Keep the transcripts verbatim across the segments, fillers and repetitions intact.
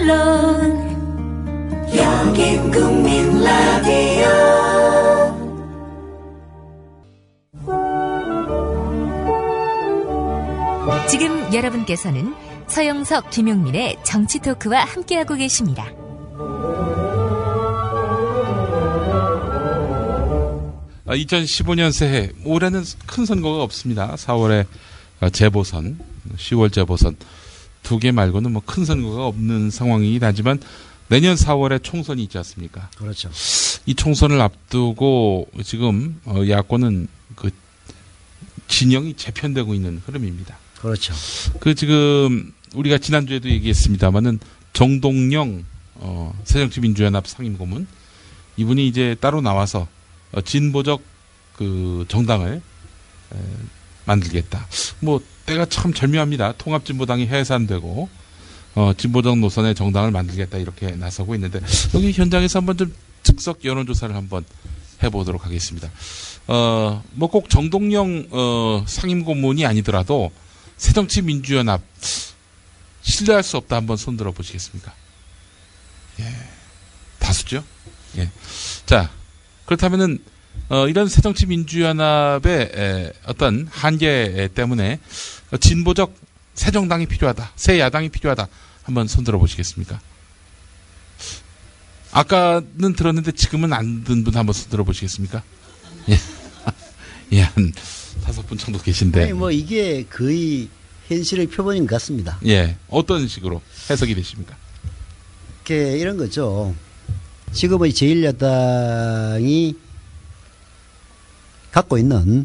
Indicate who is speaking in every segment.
Speaker 1: 물론 여긴 국민 라디오.
Speaker 2: 지금 여러분께서는 서영석, 김용민의 정치 토크와 함께하고 계십니다.
Speaker 3: 이천십오 년 새해, 올해는 큰 선거가 없습니다. 사월에 재보선, 시월 재보선 두 개 말고는 뭐 큰 선거가 없는 상황이긴 하지만 내년 사월에 총선이 있지 않습니까?
Speaker 4: 그렇죠.
Speaker 3: 이 총선을 앞두고 지금 야권은 그 진영이 재편되고 있는 흐름입니다.
Speaker 4: 그렇죠.
Speaker 3: 그 지금 우리가 지난주에도 얘기했습니다만은 정동영 어, 새정치민주연합 상임고문 이분이 이제 따로 나와서 어, 진보적 그 정당을 에, 만들겠다. 뭐 때가 참 절묘합니다. 통합진보당이 해산되고 어, 진보적 노선의 정당을 만들겠다 이렇게 나서고 있는데 여기 현장에서 한번 좀 즉석 여론조사를 한번 해보도록 하겠습니다. 어, 뭐 꼭 정동영 어, 상임고문이 아니더라도 새정치민주연합 신뢰할 수 없다 한번 손들어 보시겠습니까? 예, 다수죠. 예, 자 그렇다면은 어, 이런 새정치민주연합의 에, 어떤 한계 때문에 진보적 새 정당이 필요하다, 새 야당이 필요하다 한번 손들어 보시겠습니까? 아까는 들었는데 지금은 안 든 분 한번 손들어 보시겠습니까? 예, 예, 한 다섯 분 정도 계신데.
Speaker 4: 아니, 뭐 이게 거의 현실의 표본인 것 같습니다.
Speaker 3: 예, 어떤 식으로 해석이 되십니까?
Speaker 4: 이렇게 이런 거죠. 지금의 제일 야당이 갖고 있는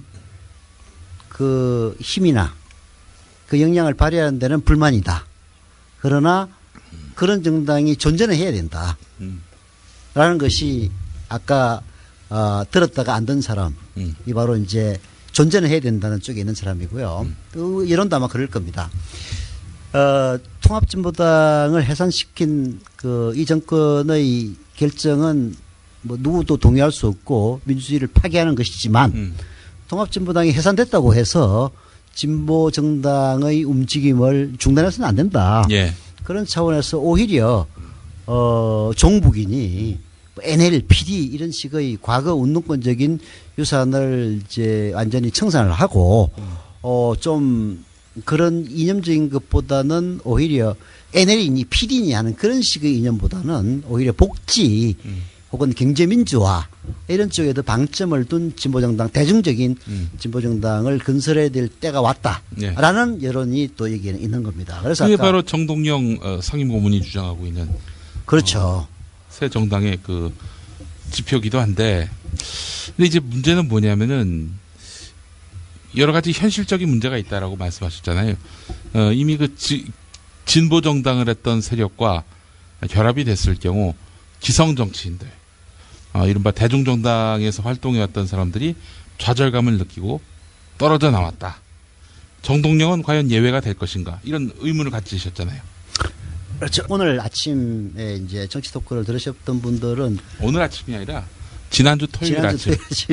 Speaker 4: 그 힘이나 그 역량을 발휘하는 데는 불만이다. 그러나 그런 정당이 존재는 해야 된다. 음. 라는 것이 아까 어, 들었다가 안 든 사람이 음. 바로 이제 존재는 해야 된다는 쪽에 있는 사람이고요. 음. 또 여론도 아마 그럴 겁니다. 어, 통합진보당을 해산시킨 그 이 정권의 결정은 뭐 누구도 동의할 수 없고 민주주의를 파괴하는 것이지만 음. 통합진보당이 해산됐다고 해서 진보 정당의 움직임을 중단해서는 안 된다. 예. 그런 차원에서 오히려 어, 종북이니 엔엘, 피디 이런 식의 과거 운동권적인 유산을 이제 완전히 청산을 하고 음. 어, 좀 그런 이념적인 것보다는 오히려 엔엘이니 피디니 하는 그런 식의 이념보다는 오히려 복지 음. 혹은 경제민주화 이런 쪽에 더 방점을 둔 진보정당, 대중적인 음. 진보정당을 건설해야 될 때가 왔다라는 예. 여론이 또 여기에는 있는 겁니다. 그래서
Speaker 3: 그게 바로 정동영 어, 상임고문이 주장하고 있는
Speaker 4: 그렇죠.
Speaker 3: 어, 새 정당의 그 지표기도 한데, 근데 이제 문제는 뭐냐면은 여러 가지 현실적인 문제가 있다라고 말씀하셨잖아요. 어, 이미 그 지, 진보 정당을 했던 세력과 결합이 됐을 경우 기성 정치인들, 어, 이른바 대중정당에서 활동해왔던 사람들이 좌절감을 느끼고 떨어져 나왔다. 정동영은 과연 예외가 될 것인가? 이런 의문을 가지셨잖아요.
Speaker 4: 그렇죠. 오늘 아침에 이제 정치 토크를 들으셨던 분들은
Speaker 3: 오늘 아침이 아니라 지난주 토요일
Speaker 4: 지난주
Speaker 3: 아침.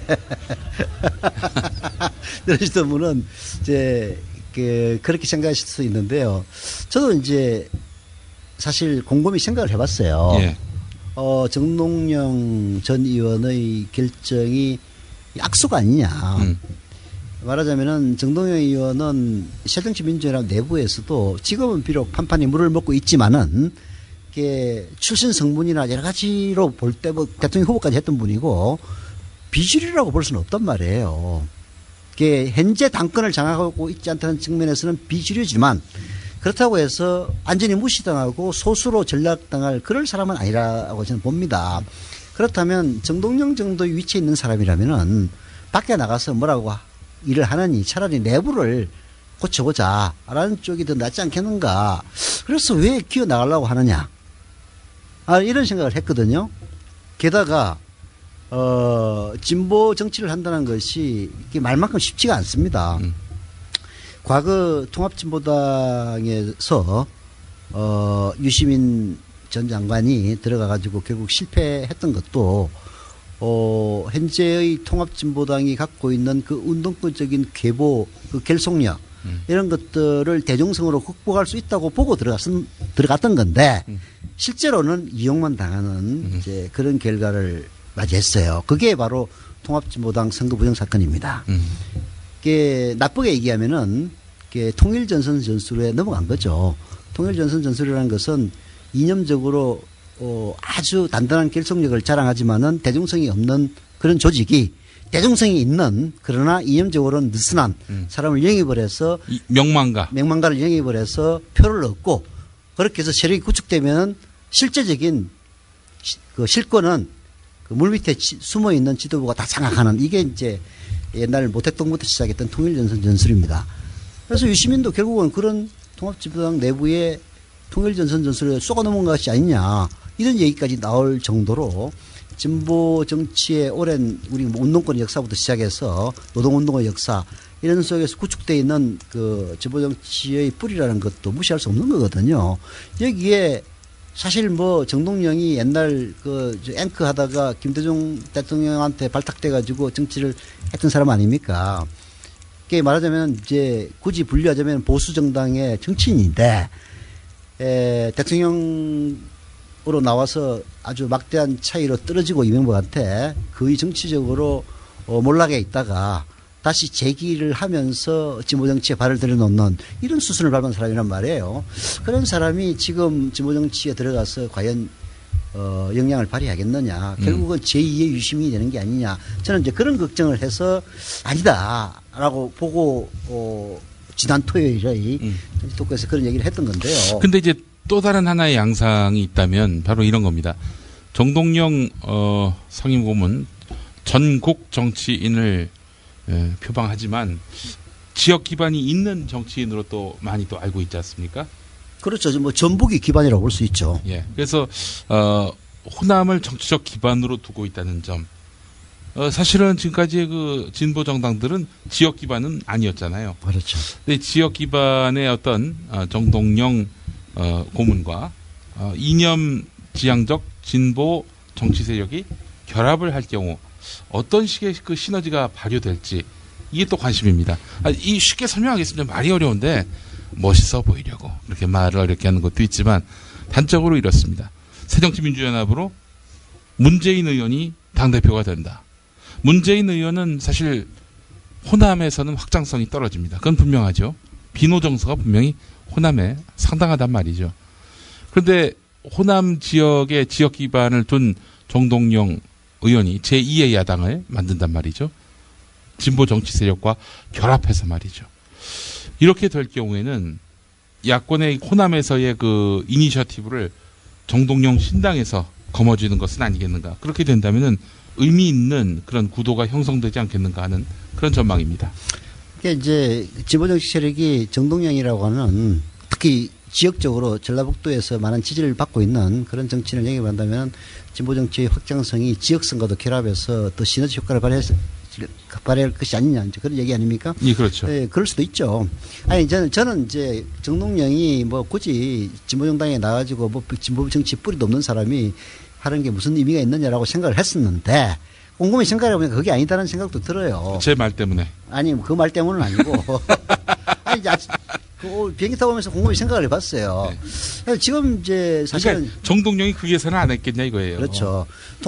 Speaker 4: 들으셨던 분은 이제 그 그렇게 생각하실 수 있는데요. 저도 이제 사실 곰곰이 생각을 해봤어요. 예. 어, 정동영 전 의원의 결정이 악수가 아니냐. 음. 말하자면은 정동영 의원은 새정치민주연합 내부에서도 지금은 비록 판판이 물을 먹고 있지만은 이게 출신 성분이나 여러 가지로 볼 때 뭐 대통령 후보까지 했던 분이고 비주류라고 볼 수는 없단 말이에요. 이게 현재 당권을 장악하고 있지 않다는 측면에서는 비주류지만 그렇다고 해서 완전히 무시당하고 소수로 전락당할 그럴 사람은 아니라고 저는 봅니다. 그렇다면 정동영 정도의 위치에 있는 사람이라면은 밖에 나가서 뭐라고 일을 하느니 차라리 내부를 고쳐보자라는 쪽이 더 낫지 않겠는가. 그래서 왜 기어 나가려고 하느냐. 아, 이런 생각을 했거든요. 게다가 어, 진보 정치를 한다는 것이 이게 말만큼 쉽지가 않습니다. 음. 과거 통합진보당에서 어, 유시민 전 장관이 들어가가지고 결국 실패했던 것도 어, 현재의 통합진보당이 갖고 있는 그 운동권적인 계보, 그 결속력,
Speaker 3: 음.
Speaker 4: 이런 것들을 대중성으로 극복할 수 있다고 보고 들어갔은, 들어갔던 건데
Speaker 3: 음.
Speaker 4: 실제로는 이용만 당하는
Speaker 3: 음.
Speaker 4: 이제 그런 결과를 맞이했어요. 그게 바로 통합진보당 선거 부정 사건입니다.
Speaker 3: 음.
Speaker 4: 이게 나쁘게 얘기하면은 이게 통일전선 전술에 넘어간 거죠. 통일전선 전술이라는 것은 이념적으로 어 아주 단단한 결속력을 자랑하지만은 대중성이 없는 그런 조직이 대중성이 있는 그러나 이념적으로는 느슨한
Speaker 3: 음.
Speaker 4: 사람을 영입을 해서
Speaker 3: 이 명망가.
Speaker 4: 명망가를 영입을 해서 표를 얻고 그렇게 해서 세력이 구축되면 실제적인 시, 그 실권은 그 물밑에 치, 숨어 있는 지도부가 다 장악하는 이게 이제 옛날 모택동부터 시작했던 통일전선 전술입니다. 그래서 유시민도 결국은 그런 통합진보당 내부의 통일전선 전술에 쏘가 넘어간 것이 아니냐 이런 얘기까지 나올 정도로 진보 정치의 오랜 우리 운동권 역사부터 시작해서 노동운동의 역사 이런 속에서 구축되어 있는 그 진보 정치의 뿌리라는 것도 무시할 수 없는 거거든요. 여기에 사실 뭐 정동영이 옛날 그 앵커 하다가 김대중 대통령한테 발탁돼 가지고 정치를 했던 사람 아닙니까? 이게 말하자면 이제 굳이 분류하자면 보수 정당의 정치인인데 에, 대통령으로 나와서 아주 막대한 차이로 떨어지고 이명박한테 거의 정치적으로 어, 몰락해 있다가 다시 재기를 하면서 진보정치에 발을 들여놓는 이런 수순을 밟은 사람이란 말이에요. 그런 사람이 지금 진보정치에 들어가서 과연 어, 영향을 발휘하겠느냐.
Speaker 3: 음.
Speaker 4: 결국은 제이의 유시민이 되는 게 아니냐. 저는 이제 그런 걱정을 해서 아니다라고 보고 어, 지난 토요일에
Speaker 3: 음.
Speaker 4: 토크에서 그런 얘기를 했던 건데요.
Speaker 3: 근데 이제 또 다른 하나의 양상이 있다면 바로 이런 겁니다. 정동영 어, 상임고문 전국 정치인을 예, 표방하지만 지역 기반이 있는 정치인으로 또 많이 또 알고 있지 않습니까?
Speaker 4: 그렇죠. 뭐 전북이 기반이라고 볼 수 있죠.
Speaker 3: 예. 그래서 어, 호남을 정치적 기반으로 두고 있다는 점. 어, 사실은 지금까지의 그 진보 정당들은 지역 기반은 아니었잖아요.
Speaker 4: 그렇죠.
Speaker 3: 근데 지역 기반의 어떤 어, 정동영 어, 고문과 어, 이념 지향적 진보 정치 세력이 결합을 할 경우 어떤 식의 그 시너지가 발휘될지 이게 또 관심입니다. 아, 이 쉽게 설명하겠습니다. 말이 어려운데 멋있어 보이려고 그렇게 말을 이렇게 하는 것도 있지만 단적으로 이렇습니다. 새정치민주연합으로 문재인 의원이 당대표가 된다. 문재인 의원은 사실 호남에서는 확장성이 떨어집니다. 그건 분명하죠. 비노 정서가 분명히 호남에 상당하단 말이죠. 그런데 호남 지역의 지역 기반을 둔 정동영 의원이 제이의 야당을 만든단 말이죠. 진보 정치 세력과 결합해서 말이죠. 이렇게 될 경우에는 야권의 호남에서의 그 이니셔티브를 정동영 신당에서 거머쥐는 것은 아니겠는가. 그렇게 된다면은 의미 있는 그런 구도가 형성되지 않겠는가 하는 그런 전망입니다.
Speaker 4: 그러니까 이제 진보 정치 세력이 정동영이라고 하는 특히 지역적으로 전라북도에서 많은 지지를 받고 있는 그런 정치인을 영입한다면 진보 정치의 확장성이 지역성과도 결합해서 더 시너지 효과를 발휘할, 발휘할 것이 아니냐 이제 그런 얘기 아닙니까?
Speaker 3: 예, 그렇죠.
Speaker 4: 네, 그럴 수도 있죠. 아니 저는 저는 이제 정동영이 뭐 굳이 진보 정당에 나가지고 뭐 진보 정치 뿌리도 없는 사람이 하는 게 무슨 의미가 있느냐라고 생각을 했었는데 곰곰이 생각해 보니까 그게 아니다는 생각도 들어요.
Speaker 3: 제 말 때문에.
Speaker 4: 아니 그 말 때문은 아니고. 아니 이제 그 비행기 타고 오면서 곰곰이 생각을 해봤어요. 네. 지금 이제 사실은
Speaker 3: 그러니까 정동영이 그 예산을 안 했겠냐 이거예요.
Speaker 4: 그렇죠.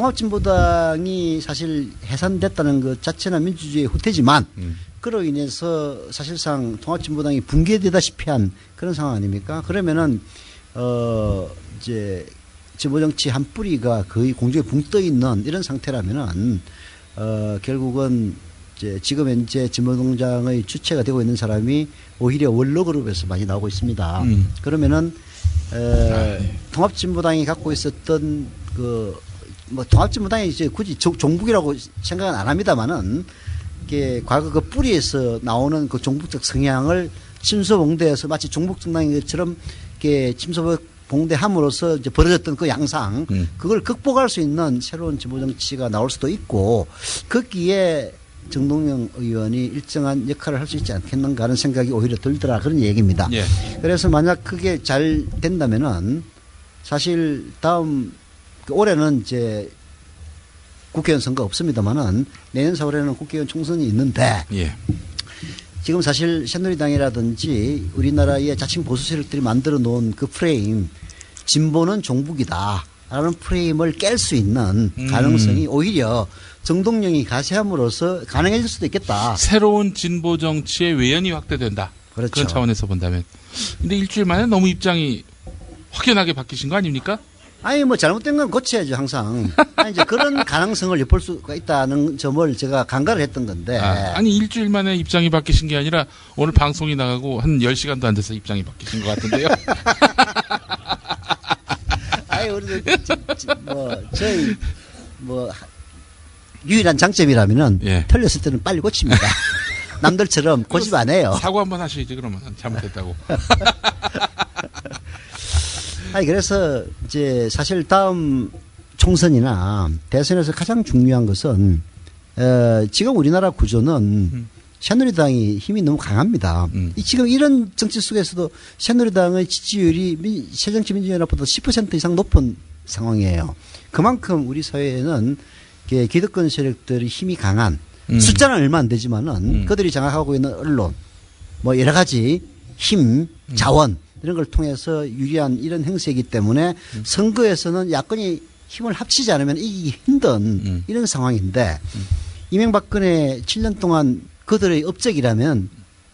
Speaker 4: 통합진보당이 사실 해산됐다는 것 자체는 민주주의의 후퇴지만
Speaker 3: 음.
Speaker 4: 그로 인해서 사실상 통합진보당이 붕괴되다시피 한 그런 상황 아닙니까? 그러면은 어 이제 진보정치 한 뿌리가 거의 공중에 붕 떠 있는 이런 상태라면은 어 결국은 이제 지금 현재 진보동장의 주체가 되고 있는 사람이 오히려 원로그룹에서 많이 나오고 있습니다.
Speaker 3: 음.
Speaker 4: 그러면은 에, 아, 통합진보당이 갖고 있었던 그 뭐 통합진보당이 이제 굳이 종, 종북이라고 생각은 안 합니다만은 이게 과거 그 뿌리에서 나오는 그 종북적 성향을 침소봉대해서 마치 종북 정당인 것처럼 이렇게 침소 봉대함으로써 이제 벌어졌던 그 양상,
Speaker 3: 음.
Speaker 4: 그걸 극복할 수 있는 새로운 진보 정치가 나올 수도 있고, 거기에 정동영 의원이 일정한 역할을 할 수 있지 않겠는가 하는 생각이 오히려 들더라 그런 얘기입니다.
Speaker 3: 예.
Speaker 4: 그래서 만약 그게 잘 된다면은 사실 다음 올해는 이제 국회의원 선거 없습니다만은 내년 사월에는 국회의원 총선이 있는데
Speaker 3: 예.
Speaker 4: 지금 사실 새누리당이라든지 우리나라의 자칭 보수 세력들이 만들어 놓은 그 프레임, 진보는 종북이다라는 프레임을 깰 수 있는
Speaker 3: 음.
Speaker 4: 가능성이 오히려 정동영이 가세함으로써 가능해질 수도 있겠다.
Speaker 3: 새로운 진보 정치의 외연이 확대된다.
Speaker 4: 그렇죠.
Speaker 3: 그런 차원에서 본다면. 근데 일주일 만에 너무 입장이 확연하게 바뀌신 거 아닙니까?
Speaker 4: 아니 뭐 잘못된 건 고쳐야죠 항상. 아니 이제 그런 가능성을 엿볼 수가 있다는 점을 제가 간과를 했던 건데.
Speaker 3: 아, 아니 일주일 만에 입장이 바뀌신 게 아니라 오늘 방송이 나가고 한 열 시간도 안 돼서 입장이 바뀌신 것 같은데요.
Speaker 4: 아니 우리 뭐 저희 뭐 유일한 장점이라면은
Speaker 3: 예.
Speaker 4: 틀렸을 때는 빨리 고칩니다. 남들처럼 고집 안 해요.
Speaker 3: 사고 한번 하시지 그러면 잘못했다고.
Speaker 4: 아니 그래서 이제 사실 다음 총선이나 대선에서 가장 중요한 것은 어, 지금 우리나라 구조는
Speaker 3: 음.
Speaker 4: 새누리당이 힘이 너무 강합니다.
Speaker 3: 음.
Speaker 4: 이 지금 이런 정치 속에서도 새누리당의 지지율이 민- 새정치민주연합보다 십 퍼센트 이상 높은 상황이에요. 그만큼 우리 사회에는 이렇게 기득권 세력들이 힘이 강한
Speaker 3: 음.
Speaker 4: 숫자는 얼마 안 되지만은
Speaker 3: 음.
Speaker 4: 그들이 장악하고 있는 언론 뭐 여러 가지 힘, 자원 이런 걸 통해서 유리한 이런 행세이기 때문에
Speaker 3: 음.
Speaker 4: 선거에서는 야권이 힘을 합치지 않으면 이기기 힘든
Speaker 3: 음.
Speaker 4: 이런 상황인데 이명박근혜 칠 년 동안 그들의 업적이라면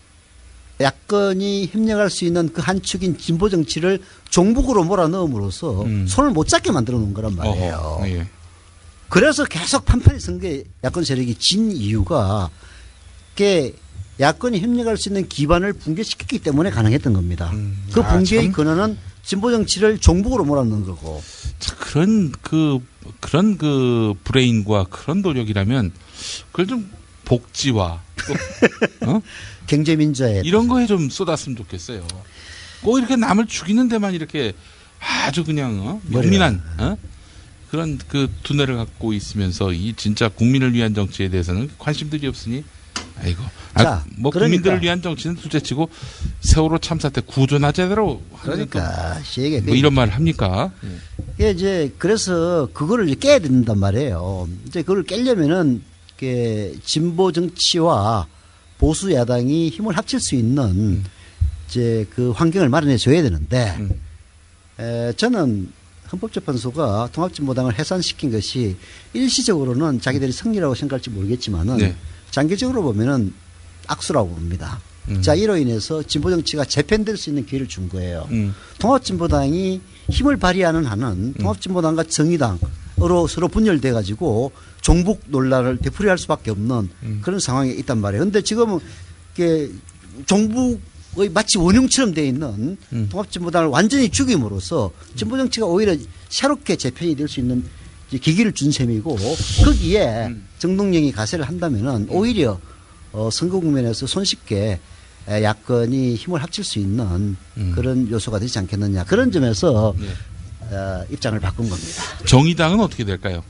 Speaker 4: 야권이 협력할 수 있는 그 한 축인 진보 정치를 종북으로 몰아넣음으로써
Speaker 3: 음.
Speaker 4: 손을 못 잡게 만들어 놓은 거란 말이에요.
Speaker 3: 어허, 예.
Speaker 4: 그래서 계속 판판이 선거에 야권 세력이 진 이유가 그게 야권이 협력할 수 있는 기반을 붕괴시켰기 때문에 가능했던 겁니다.
Speaker 3: 음.
Speaker 4: 그
Speaker 3: 아,
Speaker 4: 붕괴의
Speaker 3: 참.
Speaker 4: 근원은 진보 정치를 종북으로 몰아넣는 거고.
Speaker 3: 참 그런 그 그런 그 브레인과 그런 노력이라면 그걸 좀 복지와 또, 어?
Speaker 4: 경제민주화에
Speaker 3: 이런 거에 좀 쏟았으면 좋겠어요. 꼭 이렇게 남을 죽이는 데만 이렇게 아주 그냥 어? 영민한 어? 그런 그 두뇌를 갖고 있으면서 이 진짜 국민을 위한 정치에 대해서는 관심들이 없으니 아이고 아,
Speaker 4: 자,
Speaker 3: 뭐
Speaker 4: 그러니까.
Speaker 3: 국민들을 위한 정치는 둘째치고 세월호 참사 때 구조나 제대로 하는
Speaker 4: 그러니까 시에게
Speaker 3: 뭐 이런 말을 합니까?
Speaker 4: 예, 이제 그래서 그거를 이제 깨야 된단 말이에요. 이제 그걸 깨려면은 이렇게 진보 정치와 보수 야당이 힘을 합칠 수 있는
Speaker 3: 음.
Speaker 4: 이제 그 환경을 마련해 줘야 되는데
Speaker 3: 음.
Speaker 4: 에, 저는 헌법재판소가 통합진보당을 해산시킨 것이 일시적으로는 자기들이 승리라고 생각할지 모르겠지만은
Speaker 3: 네.
Speaker 4: 장기적으로 보면은 악수라고 봅니다.
Speaker 3: 음.
Speaker 4: 자, 이로 인해서 진보 정치가 재편될 수 있는 기회를 준 거예요.
Speaker 3: 음.
Speaker 4: 통합진보당이 힘을 발휘하는 한은 통합진보당과 정의당으로 서로 분열돼 가지고 종북 논란을 되풀이할 수밖에 없는
Speaker 3: 음.
Speaker 4: 그런 상황에 있단 말이에요. 그런데 지금은 이게 종북의 마치 원흉처럼 돼 있는
Speaker 3: 음.
Speaker 4: 통합진보당을 완전히 죽임으로써 진보 정치가 오히려 새롭게 재편이 될 수 있는 이제 기기를 준 셈이고 거기에
Speaker 3: 음.
Speaker 4: 정동영이 가세를 한다면은 오히려 어, 선거 국면에서 손쉽게 에, 야권이 힘을 합칠 수 있는
Speaker 3: 음.
Speaker 4: 그런 요소가 되지 않겠느냐 그런 점에서
Speaker 3: 예.
Speaker 4: 어, 입장을 바꾼 겁니다.
Speaker 3: 정의당은 어떻게 될까요?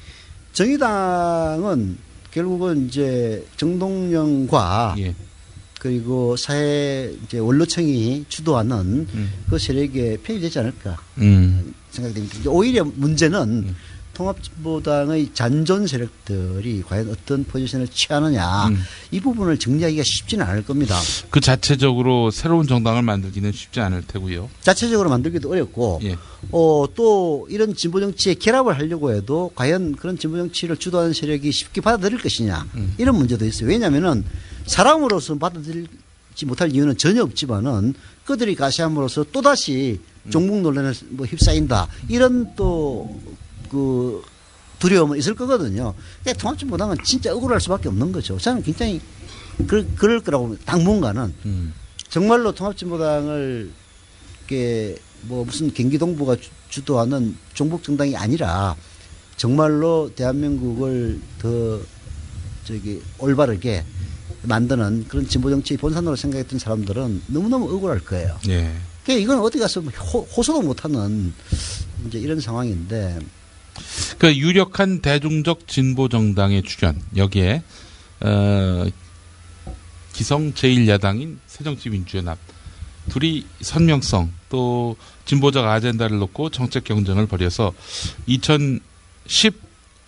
Speaker 4: 정의당은 결국은 이제 정동영과
Speaker 3: 예.
Speaker 4: 그리고 사회 이제 원로청이 주도하는
Speaker 3: 음.
Speaker 4: 그 세력에 편입되지 않을까
Speaker 3: 음.
Speaker 4: 생각됩니다. 이제 오히려 문제는
Speaker 3: 음.
Speaker 4: 통합진보당의 잔존 세력들이 과연 어떤 포지션을 취하느냐
Speaker 3: 음.
Speaker 4: 이 부분을 정리하기가 쉽지는 않을 겁니다.
Speaker 3: 그 자체적으로 새로운 정당을 만들기는 쉽지 않을 테고요.
Speaker 4: 자체적으로 만들기도 어렵고
Speaker 3: 예.
Speaker 4: 어, 또 이런 진보 정치에 결합을 하려고 해도 과연 그런 진보 정치를 주도하는 세력이 쉽게 받아들일 것이냐
Speaker 3: 음.
Speaker 4: 이런 문제도 있어요. 왜냐하면은 사람으로서 받아들이지 못할 이유는 전혀 없지만은 그들이 가시함으로써 또다시 종북 논란에 뭐 휩싸인다 이런 또 그 두려움은 있을 거거든요. 그러니까 통합진보당은 진짜 억울할 수밖에 없는 거죠. 저는 굉장히 그, 그럴 거라고 봅니다. 당분간은
Speaker 3: 음.
Speaker 4: 정말로 통합진보당을 이렇게 뭐 무슨 경기 동부가 주- 주도하는 종북 정당이 아니라 정말로 대한민국을 더 저기 올바르게 만드는 그런 진보 정치의 본산으로 생각했던 사람들은 너무너무 억울할 거예요.
Speaker 3: 예.
Speaker 4: 그러니까 이건 어디 가서 호, 호소도 못하는 이제 이런 상황인데
Speaker 3: 그 유력한 대중적 진보 정당의 출현 여기에 어, 기성 제일 야당인 새정치민주연합 둘이 선명성 또 진보적 아젠다를 놓고 정책 경쟁을 벌여서 이천십육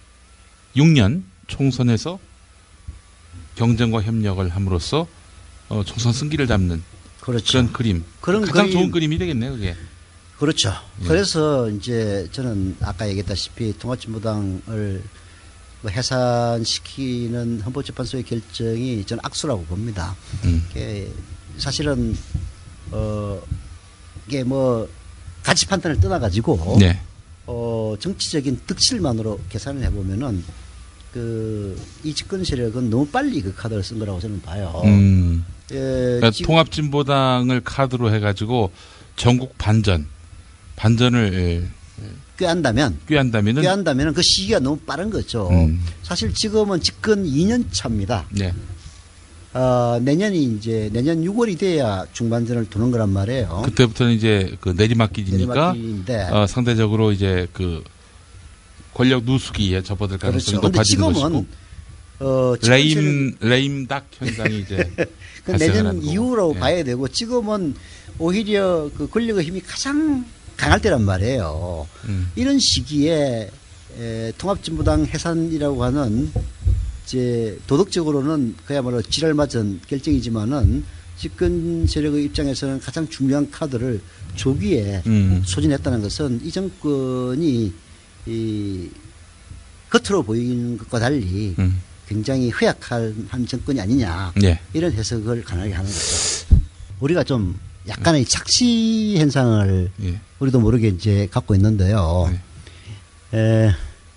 Speaker 3: 년 총선에서 경쟁과 협력을 함으로써 어, 총선 승기를 잡는
Speaker 4: 그렇죠.
Speaker 3: 그런 그림.
Speaker 4: 그런
Speaker 3: 가장
Speaker 4: 그림-
Speaker 3: 좋은 그림이 되겠네요, 그게.
Speaker 4: 그렇죠.
Speaker 3: 예.
Speaker 4: 그래서 이제 저는 아까 얘기했다시피 통합진보당을 뭐 해산시키는 헌법재판소의 결정이 저는 악수라고 봅니다.
Speaker 3: 음.
Speaker 4: 이게 사실은 어 이게 뭐 가치 판단을 떠나가지고
Speaker 3: 네.
Speaker 4: 어 정치적인 득실만으로 계산을 해보면은 그 이 집권 세력은 너무 빨리 그 카드를 쓴 거라고 저는 봐요.
Speaker 3: 음.
Speaker 4: 예,
Speaker 3: 그러니까
Speaker 4: 지금-
Speaker 3: 통합진보당을 카드로 해가지고 전국 반전, 반전을 예,
Speaker 4: 꾀한다면
Speaker 3: 꾀한다면은
Speaker 4: 꾀한다면은 그 시기가 너무 빠른 거죠.
Speaker 3: 음.
Speaker 4: 사실 지금은 집권 이 년 차입니다.
Speaker 3: 네.
Speaker 4: 어, 내년이 이제 내년 유월이 돼야 중반전을 도는 거란 말이에요.
Speaker 3: 그때부터는 이제 그 내리막길이니까
Speaker 4: 내리막길인데.
Speaker 3: 어, 상대적으로 이제 그 권력 누수기에 접어들 가능성이
Speaker 4: 그렇죠. 근데
Speaker 3: 높아지는
Speaker 4: 지금은
Speaker 3: 것이고
Speaker 4: 어, 집권 세력-
Speaker 3: 레임 레임닭 현상이 이제
Speaker 4: 그
Speaker 3: 발생을
Speaker 4: 내년
Speaker 3: 하는 거고.
Speaker 4: 이후로
Speaker 3: 예.
Speaker 4: 봐야 되고 지금은 오히려 그 권력의 힘이 가장 강할 때란 말이에요.
Speaker 3: 음.
Speaker 4: 이런 시기에 에, 통합진보당 해산이라고 하는 이제 도덕적으로는 그야말로 지랄맞은 결정이지만은 집권 세력의 입장에서는 가장 중요한 카드를 조기에
Speaker 3: 음.
Speaker 4: 소진했다는 것은 이 정권이 이 겉으로 보이는 것과 달리
Speaker 3: 음.
Speaker 4: 굉장히 허약한 한 정권이 아니냐
Speaker 3: 예.
Speaker 4: 이런 해석을 가능하게 하는 거죠. 우리가 좀 약간의 착시 현상을
Speaker 3: 예.
Speaker 4: 우리도 모르게 이제 갖고 있는데요.
Speaker 3: 네.
Speaker 4: 에,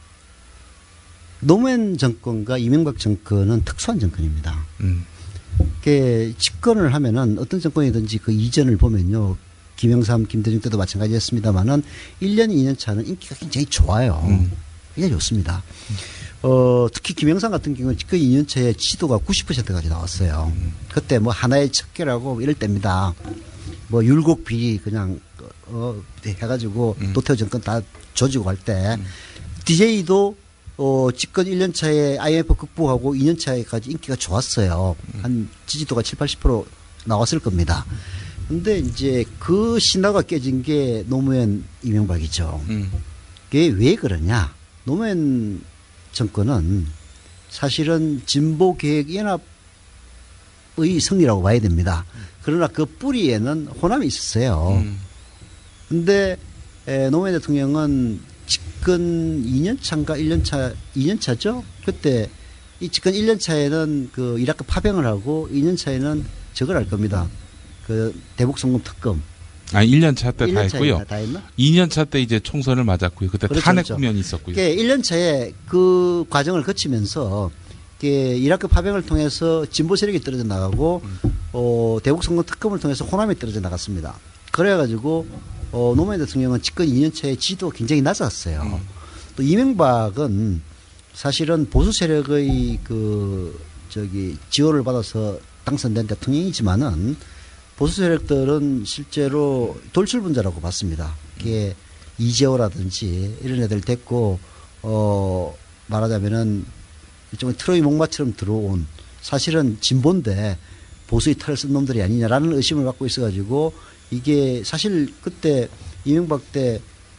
Speaker 4: 노무현 정권과 이명박 정권은 특수한 정권입니다.
Speaker 3: 음.
Speaker 4: 이게 집권을 하면은 어떤 정권이든지 그 이전을 보면요. 김영삼, 김대중 때도 마찬가지였습니다만은 일 년, 이 년 차는 인기가 굉장히 좋아요.
Speaker 3: 음.
Speaker 4: 굉장히 좋습니다. 어, 특히 김영삼 같은 경우는 그 이 년 차에 지지도가 구십 퍼센트까지 나왔어요. 그때 뭐 하나의 척결하고 이럴 때입니다. 뭐 율곡 비리 그냥 어, 해가지고
Speaker 3: 음.
Speaker 4: 노태우 정권 다 조지고 갈 때 디제이도 어, 집권 일 년 차에 아이엠에프 극복하고 이 년 차에까지 인기가 좋았어요. 한 지지도가 칠, 팔십 퍼센트 나왔을 겁니다. 근데 이제 그 신화가 깨진 게 노무현 이명박이죠.
Speaker 3: 음.
Speaker 4: 그게 왜 그러냐? 노무현 정권은 사실은 진보개혁연합의 승리라고 봐야 됩니다. 그러나 그 뿌리에는 호남이 있었어요.
Speaker 3: 음.
Speaker 4: 근데 에, 노무현 대통령은 집권 이 년 차인가 일 년 차, 이 년 차죠? 그때 이 집권 일 년 차에는 그 이라크 파병을 하고 이 년 차에는 저걸 할 겁니다. 그 대북 송금 특검.
Speaker 3: 아, 일 년 차 때
Speaker 4: 일
Speaker 3: 다
Speaker 4: 년 차에
Speaker 3: 했고요.
Speaker 4: 다 했나?
Speaker 3: 이 년 차 때 이제 총선을 맞았고요. 그때
Speaker 4: 그렇죠,
Speaker 3: 탄핵
Speaker 4: 그렇죠.
Speaker 3: 국면이 있었고요.
Speaker 4: 그게 일 년 차에 그 과정을 거치면서 이게 이라크 파병을 통해서 진보 세력이 떨어져 나가고 어, 대북 선거 특검을 통해서 호남이 떨어져 나갔습니다. 그래가지고 어, 노무현 대통령은 집권 이 년 차에 지지도가 굉장히 낮았어요. 또 이명박은 사실은 보수 세력의 그 저기 지원을 받아서 당선된 대통령이지만은 보수 세력들은 실제로 돌출분자라고 봤습니다. 그게 이재호라든지 이런 애들 됐고 어 말하자면은 일종의 트로이 목마처럼 들어온 사실은 진보인데 보수의 털을 쓴 놈들이 아니냐라는 의심을 갖고 있어가지고 이게 사실 그때 이명박 때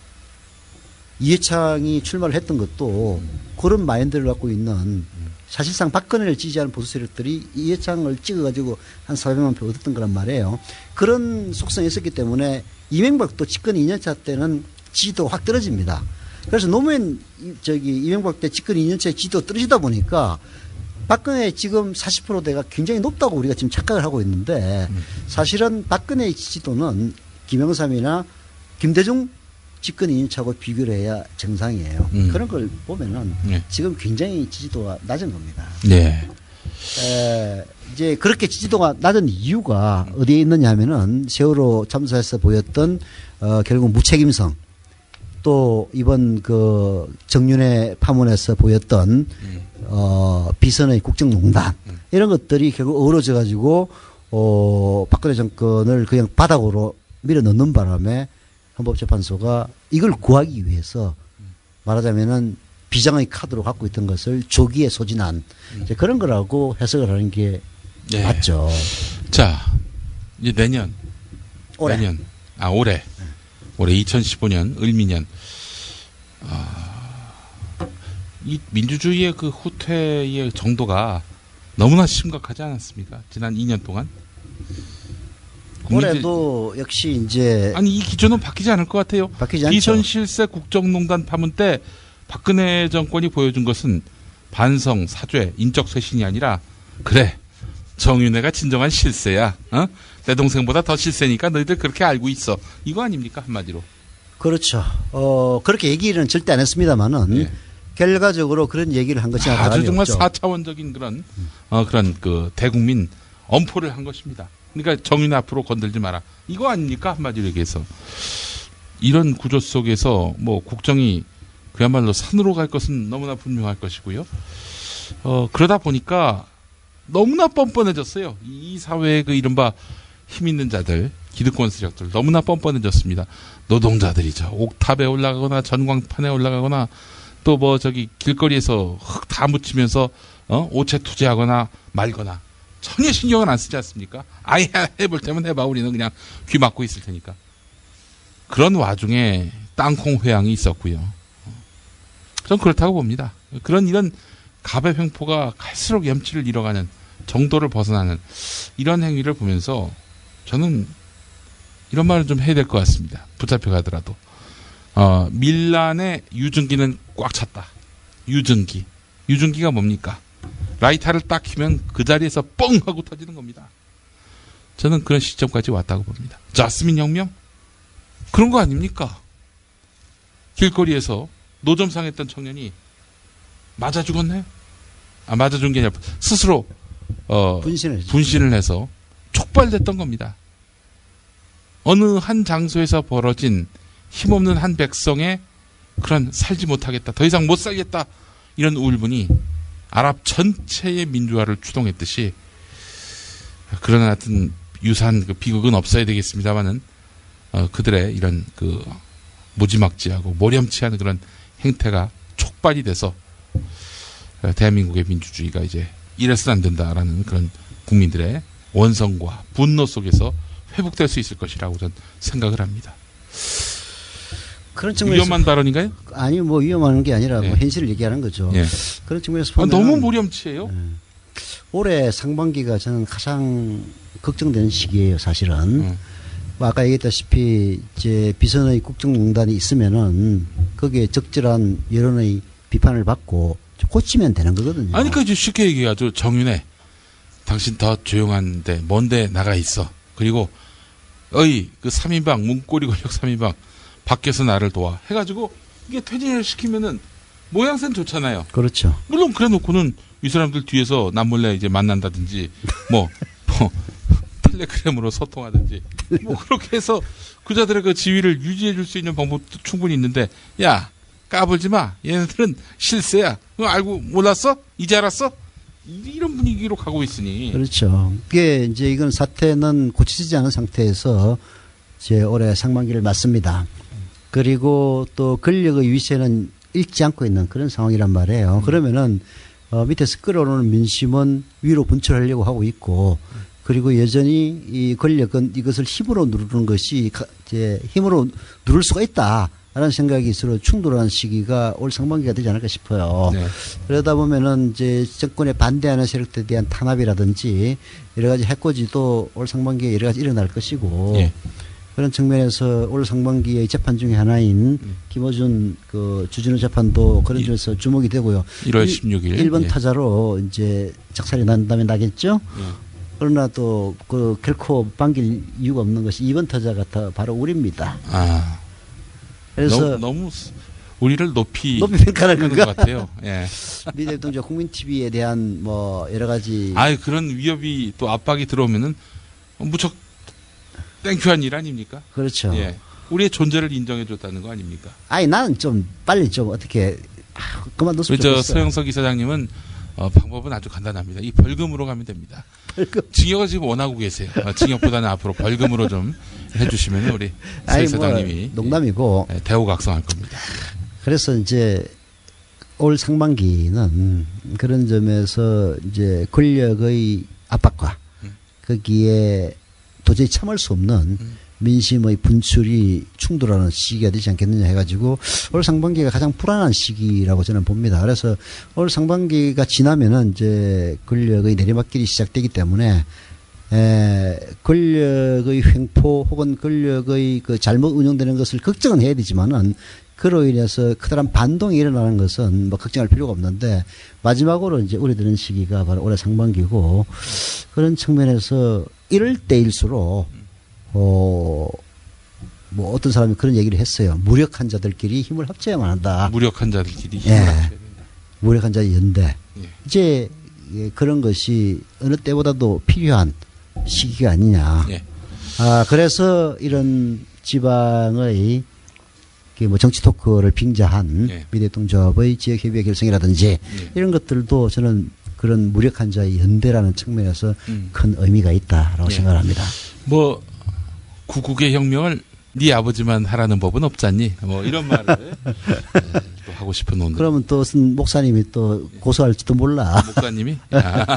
Speaker 4: 이해창이 출마를 했던 것도 그런 마인드를 갖고 있는 사실상 박근혜를 지지하는 보수 세력들이 이해창을 찍어가지고 한 사백만 표 얻었던 거란 말이에요. 그런 속성이 있었기 때문에 이명박도 집권 이 년 차 때는 지지도가 확 떨어집니다. 그래서 노무현 저기 이명박 때 집권 이 년 차에 지지도가 떨어지다 보니까 박근혜 지금 사십 퍼센트대가 굉장히 높다고 우리가 지금 착각을 하고 있는데 사실은 박근혜의 지지도는 김영삼이나 김대중 집권 이 년 차하고 비교를 해야 정상이에요.
Speaker 3: 음.
Speaker 4: 그런 걸 보면은
Speaker 3: 네.
Speaker 4: 지금 굉장히 지지도가 낮은 겁니다.
Speaker 3: 네.
Speaker 4: 에, 이제 그렇게 지지도가 낮은 이유가 어디에 있느냐 하면은 세월호 참사에서 보였던 어, 결국 무책임성 또 이번 그 정윤회 파문에서 보였던 어, 비선의 국정농단 이런 것들이 결국 어우러져 가지고 어, 박근혜 정권을 그냥 바닥으로 밀어 넣는 바람에 헌법재판소가 이걸 구하기 위해서 말하자면은 비장의 카드로 갖고 있던 것을 조기에 소진한 이제 그런 거라고 해석을 하는 게
Speaker 3: 네.
Speaker 4: 맞죠.
Speaker 3: 자, 이제 내년.
Speaker 4: 올해.
Speaker 3: 내년. 아, 올해. 올해 이천십오 년, 을미년. 아, 이 민주주의의 그 후퇴의 정도가 너무나 심각하지 않았습니까? 지난 이 년 동안. 국민들-
Speaker 4: 올해도 역시 이제
Speaker 3: 아니 이 기조는 바뀌지 않을 것 같아요.
Speaker 4: 바뀌지 않죠.
Speaker 3: 비선 실세 국정농단 파문 때 박근혜 정권이 보여준 것은 반성, 사죄, 인적 쇄신이 아니라 그래 정윤회가 진정한 실세야. 어? 내 동생보다 더 실세니까 너희들 그렇게 알고 있어. 이거 아닙니까 한마디로.
Speaker 4: 그렇죠. 어 그렇게 얘기는 절대 안 했습니다만은
Speaker 3: 예.
Speaker 4: 결과적으로 그런 얘기를 한 것이
Speaker 3: 아주 정말
Speaker 4: 없죠.
Speaker 3: 사차원적인 그런 어, 그런 그 대국민 엄포를 한 것입니다. 그러니까 정윤회 앞으로 건들지 마라. 이거 아닙니까 한마디로 얘기해서. 이런 구조 속에서 뭐 국정이 그야말로 산으로 갈 것은 너무나 분명할 것이고요. 어, 그러다 보니까 너무나 뻔뻔해졌어요. 이 사회의 그 이른바 힘 있는 자들, 기득권 세력들 너무나 뻔뻔해졌습니다. 노동자들이죠. 옥탑에 올라가거나 전광판에 올라가거나 또 뭐 저기 길거리에서 흙 다 묻히면서 어? 오체 투지하거나 말거나 전혀 신경을 안 쓰지 않습니까? 아예 해볼 때면 해봐. 우리는 그냥 귀 막고 있을 테니까. 그런 와중에 땅콩 회항이 있었고요. 전 그렇다고 봅니다. 그런 이런 갑의 횡포가 갈수록 염치를 잃어가는 정도를 벗어나는 이런 행위를 보면서 저는 이런 말을 좀 해야 될 것 같습니다. 붙잡혀 가더라도. 어, 밀란의 유증기는 꽉 찼다. 유증기. 유증기가 뭡니까? 라이터를 딱 켜면 그 자리에서 뻥 하고 터지는 겁니다. 저는 그런 시점까지 왔다고 봅니다. 자스민 혁명? 그런 거 아닙니까? 길거리에서 노점상했던 청년이 맞아 죽었나요? 아, 맞아 죽은 게 아니라 스스로 어,
Speaker 4: 분신을 했죠.
Speaker 3: 분신을 해서 촉발됐던 겁니다. 어느 한 장소에서 벌어진 힘없는 한 백성의 그런 살지 못하겠다, 더 이상 못 살겠다 이런 울분이 아랍 전체의 민주화를 추동했듯이 그런 하여튼 유사한 그 비극은 없어야 되겠습니다만은 어, 그들의 이런 그 무지막지하고 모렴치한 그런 행태가 촉발이 돼서 대한민국의 민주주의가 이제 이래서는 안 된다라는 그런 국민들의 원성과 분노 속에서 회복될 수 있을 것이라고 저는 생각을 합니다.
Speaker 4: 그런 측면에서
Speaker 3: 위험한 발언인가요?
Speaker 4: 아니 뭐 위험한 게 아니라
Speaker 3: 예.
Speaker 4: 뭐 현실을 얘기하는 거죠.
Speaker 3: 예.
Speaker 4: 그런 측면에서
Speaker 3: 아,
Speaker 4: 보면
Speaker 3: 너무 무렴치해요.
Speaker 4: 올해 상반기가 저는 가장 걱정되는 시기예요, 사실은.
Speaker 3: 음.
Speaker 4: 뭐 아까 얘기했다시피 이제 비선의 국정농단이 있으면은 거기에 적절한 여론의 비판을 받고 좀 고치면 되는 거거든요.
Speaker 3: 아니, 그러니까 이제 쉽게 얘기하죠. 정윤회, 당신 더 조용한데 뭔데 나가 있어. 그리고 어이 그 삼 인방 문고리 권력 삼 인방 밖에서 나를 도와 해가지고 이게 퇴진을 시키면은 모양새는 좋잖아요.
Speaker 4: 그렇죠.
Speaker 3: 물론 그래놓고는 이 사람들 뒤에서 남몰래 이제 만난다든지 뭐, 뭐 텔레그램으로 소통하든지 뭐 그렇게 해서 그자들의 그 지위를 유지해줄 수 있는 방법도 충분히 있는데 야 까불지 마. 얘네들은 실세야. 그거 알고 몰랐어? 이제 알았어? 이런 분위기로 가고 있으니.
Speaker 4: 그렇죠. 그게 이제 이건 사태는 고쳐지지 않은 상태에서 이제 올해 상반기를 맞습니다. 그리고 또 권력의 위세는 잃지 않고 있는 그런 상황이란 말이에요. 그러면은 어, 밑에서 끌어오는 민심은 위로 분출하려고 하고 있고, 그리고 여전히 이 권력은 이것을 힘으로 누르는 것이 가, 이제 힘으로 누를 수가 있다라는 생각이 서로 충돌하는 시기가 올 상반기가 되지 않을까 싶어요.
Speaker 3: 네.
Speaker 4: 그러다 보면은 이제 정권에 반대하는 세력들에 대한 탄압이라든지 여러 가지 해코지도 올 상반기에 여러 가지 일어날 것이고.
Speaker 3: 예.
Speaker 4: 그런 측면에서 올 상반기의 재판 중에 하나인
Speaker 3: 음.
Speaker 4: 김어준 그 주진우 재판도 그런
Speaker 3: 이-
Speaker 4: 점에서 주목이 되고요.
Speaker 3: 일월 십육일.
Speaker 4: 일 번
Speaker 3: 예.
Speaker 4: 타자로 이제 작살이 난 다음에 나겠죠.
Speaker 3: 예.
Speaker 4: 그러나 또 그 결코 반길 이유가 없는 것이 이 번 타자가 더 바로 우리입니다.
Speaker 3: 아.
Speaker 4: 그래서
Speaker 3: 너무, 너무 우리를 높이
Speaker 4: 높이 평가하는
Speaker 3: 하는
Speaker 4: 건가?
Speaker 3: 것 같아요. 예.
Speaker 4: 미 대통령 국민티비에 대한 뭐 여러 가지
Speaker 3: 아, 그런 위협이 또 압박이 들어오면은 무척 땡큐한 일 아닙니까?
Speaker 4: 그렇죠.
Speaker 3: 예. 우리의 존재를 인정해줬다는 거 아닙니까?
Speaker 4: 아니 나는 좀 빨리 좀 어떻게 아, 그만뒀으면
Speaker 3: 우리 저
Speaker 4: 좋겠어요.
Speaker 3: 서영석 이사장님은 어, 방법은 아주 간단합니다. 이 벌금으로 가면 됩니다.
Speaker 4: 벌금.
Speaker 3: 징역을 지금 원하고 계세요. 어, 징역보다는 앞으로 벌금으로 좀 해주시면 우리 서
Speaker 4: 아니 뭐
Speaker 3: 이사장님이
Speaker 4: 농담이고
Speaker 3: 예, 대우각성할 겁니다.
Speaker 4: 그래서 이제 올 상반기는 그런 점에서 이제 권력의 압박과
Speaker 3: 음.
Speaker 4: 거기에 도저히 참을 수 없는
Speaker 3: 음.
Speaker 4: 민심의 분출이 충돌하는 시기가 되지 않겠느냐 해가지고 올 상반기가 가장 불안한 시기라고 저는 봅니다. 그래서 올 상반기가 지나면은 이제 권력의 내리막길이 시작되기 때문에 에, 권력의 횡포 혹은 권력의 그 잘못 운영되는 것을 걱정은 해야 되지만은 그로 인해서 커다란 반동이 일어나는 것은 뭐 걱정할 필요가 없는데 마지막으로 이제 우려되는 시기가 바로 올해 상반기고 그런 측면에서 이럴 때일수록 어, 뭐 어떤 사람이 그런 얘기를 했어요. 무력한 자들끼리 힘을 합쳐야만 한다.
Speaker 3: 무력한 자들끼리 힘을
Speaker 4: 예.
Speaker 3: 합쳐야 된다.
Speaker 4: 무력한 자의 연대.
Speaker 3: 예.
Speaker 4: 이제 예, 그런 것이 어느 때보다도 필요한 시기가 아니냐.
Speaker 3: 예.
Speaker 4: 아, 그래서 이런 지방의 뭐 정치 토크를 빙자한
Speaker 3: 예.
Speaker 4: 미래통조합의 지역협의회 결성이라든지
Speaker 3: 예.
Speaker 4: 이런 것들도 저는 그런 무력한 자의 연대라는 측면에서
Speaker 3: 음.
Speaker 4: 큰 의미가 있다라고
Speaker 3: 예.
Speaker 4: 생각을 합니다.
Speaker 3: 뭐 구국의 혁명을 네 아버지만 하라는 법은 없잖니. 뭐 이런 말을 예, 또 하고 싶은 오늘.
Speaker 4: 그러면 또 무슨 목사님이 또 고소할지도 몰라.
Speaker 3: 목사님이? 아.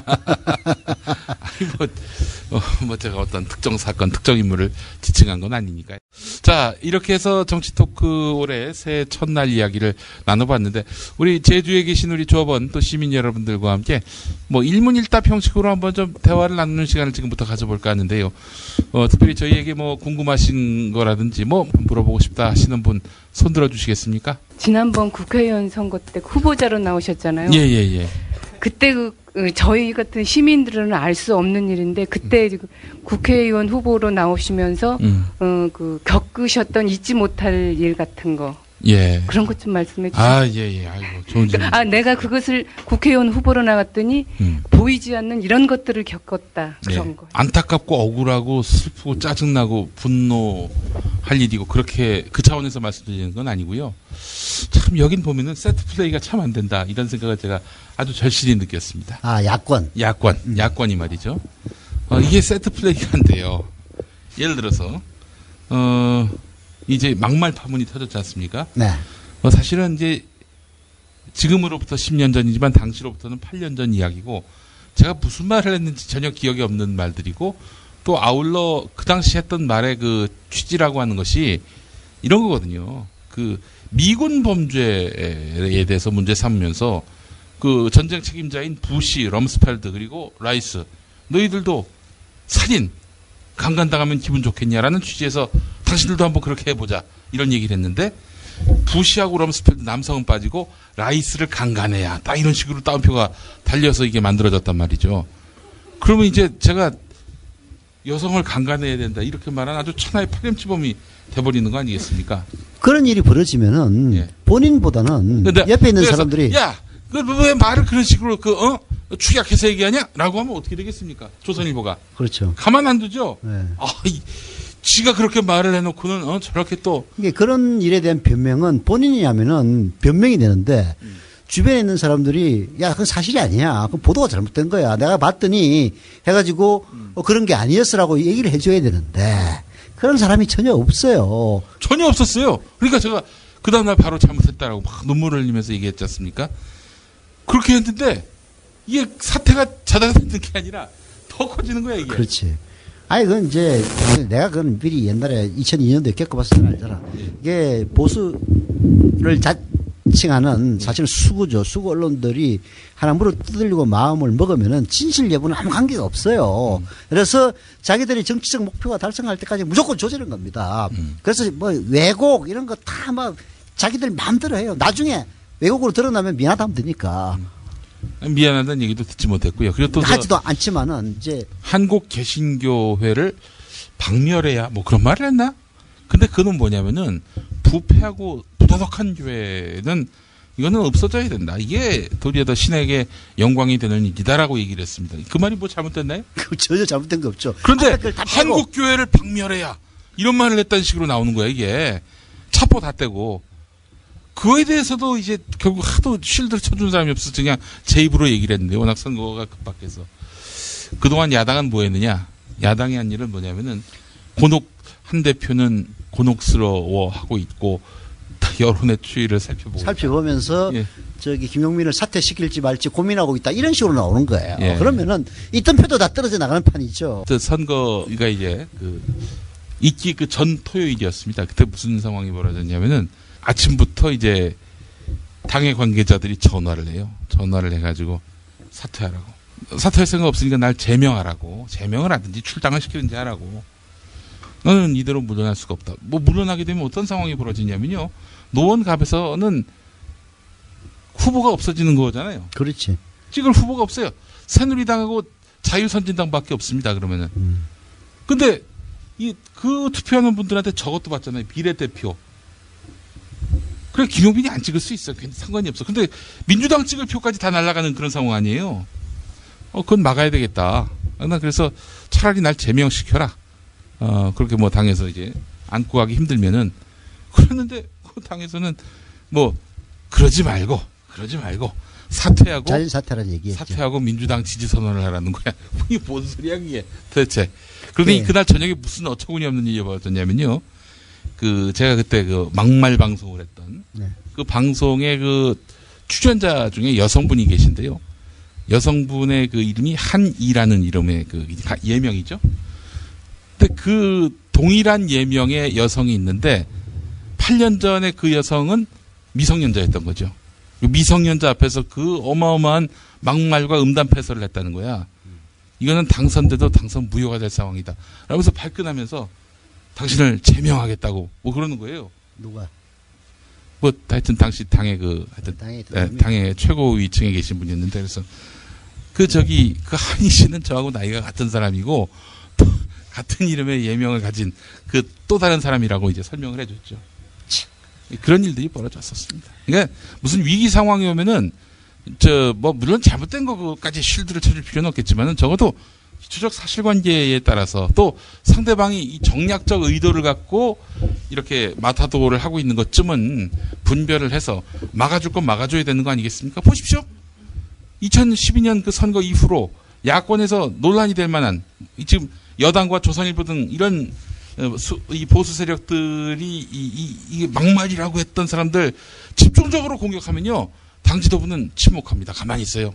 Speaker 3: 아니 뭐, 어, 뭐 제가 어떤 특정 사건, 특정 인물을 지칭한 건 아니니까요. 자, 이렇게 해서 정치 토크 올해 새해 첫날 이야기를 나눠봤는데 우리 제주에 계신 우리 조합원 또 시민 여러분들과 함께 뭐 일문일답 형식으로 한번 좀 대화를 나누는 시간을 지금부터 가져볼까 하는데요. 어, 특별히 저희에게 뭐 궁금하신 거라든지 뭐 물어보고 싶다 하시는 분 손 들어주시겠습니까?
Speaker 5: 지난번 국회의원 선거 때 후보자로 나오셨잖아요.
Speaker 3: 예, 예, 예.
Speaker 5: 그때 그, 그 저희 같은 시민들은 알 수 없는 일인데 그때 음. 국회의원 후보로 나오시면서 음. 어, 그 겪으셨던 잊지 못할 일 같은 거.
Speaker 3: 예.
Speaker 5: 그런 것 좀 말씀해 주세요.
Speaker 3: 아, 예, 예. 아이고, 좋은 질문.
Speaker 5: 아, 내가 그것을 국회의원 후보로 나갔더니 음. 보이지 않는 이런 것들을 겪었다. 그런
Speaker 3: 네.
Speaker 5: 거.
Speaker 3: 안타깝고 억울하고 슬프고 짜증나고 분노할 일이고 그렇게 그 차원에서 말씀드리는 건 아니고요. 참 여긴 보면은 세트 플레이가 참 안 된다. 이런 생각을 제가 아주 절실히 느꼈습니다.
Speaker 4: 아, 야권.
Speaker 3: 야권. 음. 야권이 말이죠. 어, 이게 세트 플레이가 안 돼요. 예를 들어서 어 이제 막말 파문이 터졌지 않습니까?
Speaker 4: 네.
Speaker 3: 어, 사실은 이제 지금으로부터 십 년 전이지만 당시로부터는 팔 년 전 이야기고 제가 무슨 말을 했는지 전혀 기억이 없는 말들이고 또 아울러 그 당시 했던 말의 그 취지라고 하는 것이 이런 거거든요. 그 미군 범죄에 대해서 문제 삼으면서 그 전쟁 책임자인 부시, 럼스펠드 그리고 라이스 너희들도 살인 강간당하면 기분 좋겠냐라는 취지에서 당신들도 한번 그렇게 해보자 이런 얘기를 했는데 부시하고 럼스펠드 남성은 빠지고 라이스를 강간해야 딱 이런 식으로 따옴표가 달려서 이게 만들어졌단 말이죠. 그러면 이제 제가 여성을 강간해야 된다 이렇게 말한 아주 천하의 파렴치범이 돼버리는 거 아니겠습니까?
Speaker 4: 그런 일이 벌어지면은 예. 본인보다는 근데, 옆에 있는 사람들이
Speaker 3: 야, 그 왜 말을 그런 식으로 그 어? 축약해서 얘기하냐?라고 하면 어떻게 되겠습니까? 조선일보가
Speaker 4: 그렇죠.
Speaker 3: 가만 안 두죠.
Speaker 4: 네.
Speaker 3: 아, 이, 지가 그렇게 말을 해놓고는 어, 저렇게 또
Speaker 4: 이게 그런 일에 대한 변명은 본인이 하면은 변명이 되는데 음. 주변에 있는 사람들이 야, 그건 사실이 아니야. 그건 보도가 잘못된 거야. 내가 봤더니 해가지고 음. 어, 그런 게 아니었으라고 얘기를 해줘야 되는데 그런 사람이 전혀 없어요.
Speaker 3: 전혀 없었어요. 그러니까 제가 그 다음날 바로 잘못했다라고 막 눈물을 흘리면서 얘기했지 않습니까? 그렇게 했는데 이게 사태가 자다가 되는 게 아니라 더 커지는 거야 이게.
Speaker 4: 그렇지. 아니 그건 이제 내가 그건 미리 옛날에 이천이 년도에 겪어봤을 때 알잖아. 이게 보수를 자칭하는 사실은 수구죠. 수구 언론들이 하나 물어 뜯으려고 마음을 먹으면은 진실 여부는 아무 관계가 없어요. 그래서 자기들이 정치적 목표가 달성할 때까지 무조건 조지는 겁니다. 그래서 뭐 왜곡 이런 거 다 막 자기들 마음대로 해요. 나중에 왜곡으로 드러나면 미안하다면 되니까.
Speaker 3: 미안하다는 얘기도 듣지 못했고요. 그리고 또
Speaker 4: 하지도 않지만은 이제
Speaker 3: 한국 개신교회를 박멸해야 뭐 그런 말을 했나? 근데 그건 뭐냐면은 부패하고 부도덕한 교회는 이거는 없어져야 된다. 이게 도리어 더 신에게 영광이 되는 일이다라고 얘기를 했습니다. 그 말이 뭐 잘못됐나요?
Speaker 4: 전혀 잘못된 거 없죠.
Speaker 3: 그런데 한국 교회를 박멸해야 이런 말을 했다는 식으로 나오는 거야 이게. 차포 다 떼고. 그거에 대해서도 이제 결국 하도 쉴드를 쳐준 사람이 없어서 그냥 제 입으로 얘기를 했는데 워낙 선거가 급박해서. 그동안 야당은 뭐 했느냐. 야당이 한 일은 뭐냐면은 곤혹, 한 대표는 곤혹스러워하고 있고 여론의 추이를 살펴보고
Speaker 4: 살펴보면서 예. 저기 김용민을 사퇴시킬지 말지 고민하고 있다 이런 식으로 나오는 거예요. 예. 그러면은 있던 표도 다 떨어져 나가는 판이죠.
Speaker 3: 선거가 이제 그 있기 그 전 토요일이었습니다. 그때 무슨 상황이 벌어졌냐면은 아침부터 이제 당의 관계자들이 전화를 해요. 전화를 해가지고 사퇴하라고. 사퇴할 생각 없으니까 날 제명하라고. 제명을 하든지 출당을 시키든지 하라고. 너는 이대로 물러날 수가 없다. 뭐 물러나게 되면 어떤 상황이 벌어지냐면요. 노원갑에서는 후보가 없어지는 거잖아요.
Speaker 4: 그렇지.
Speaker 3: 찍을 후보가 없어요. 새누리당하고 자유선진당밖에 없습니다. 그러면은. 음. 근데 이 그 투표하는 분들한테 저것도 받잖아요. 비례대표. 그래 김용민이 안 찍을 수 있어. 상관이 없어. 근데 민주당 찍을 표까지 다 날아가는 그런 상황 아니에요. 어, 그건 막아야 되겠다. 나 그래서 차라리 날 제명시켜라. 어, 그렇게 뭐 당에서 이제 안고 가기 힘들면은 그랬는데 그 당에서는 뭐 그러지 말고 그러지 말고 사퇴하고
Speaker 4: 자진 사퇴라는 얘기했죠.
Speaker 3: 사퇴하고 민주당 지지 선언을 하라는 거야. 이게 뭔 소리야 그게 도대체. 그러더니 네. 그날 저녁에 무슨 어처구니 없는 일이 벌어졌냐면요. 그 제가 그때 그 막말 방송을 했던 네. 그 방송의 그 출연자 중에 여성분이 계신데요. 여성분의 그 이름이 한이라는 이름의 그 예명이죠. 근데 그 동일한 예명의 여성이 있는데 팔 년 전에 그 여성은 미성년자였던 거죠. 미성년자 앞에서 그 어마어마한 막말과 음담 패설을 했다는 거야. 이거는 당선돼도 당선 무효가 될 상황이다. 라면서 발끈하면서 당신을 제명하겠다고 뭐 그러는 거예요.
Speaker 4: 누가?
Speaker 3: 뭐 하여튼 당시 당의 그 하여튼
Speaker 4: 당의,
Speaker 3: 네, 당의 최고위층에 계신 분이었는데 그래서 그 저기 그 한희 씨는 저하고 나이가 같은 사람이고 또 같은 이름의 예명을 가진 그 또 다른 사람이라고 이제 설명을 해줬죠. 그런 일들이 벌어졌었습니다. 그러니까 무슨 위기 상황이 오면은 저 뭐 물론 잘못된 거까지 쉴드를 쳐줄 필요는 없겠지만은 적어도 기초적 사실관계에 따라서 또 상대방이 이 정략적 의도를 갖고 이렇게 마타도를 하고 있는 것쯤은 분별을 해서 막아줄 건 막아줘야 되는 거 아니겠습니까? 보십시오. 이천십이 년 그 선거 이후로 야권에서 논란이 될 만한 지금 여당과 조선일보 등 이런 이 보수 세력들이 이, 이, 이 막말이라고 했던 사람들 집중적으로 공격하면요. 당 지도부는 침묵합니다. 가만히 있어요.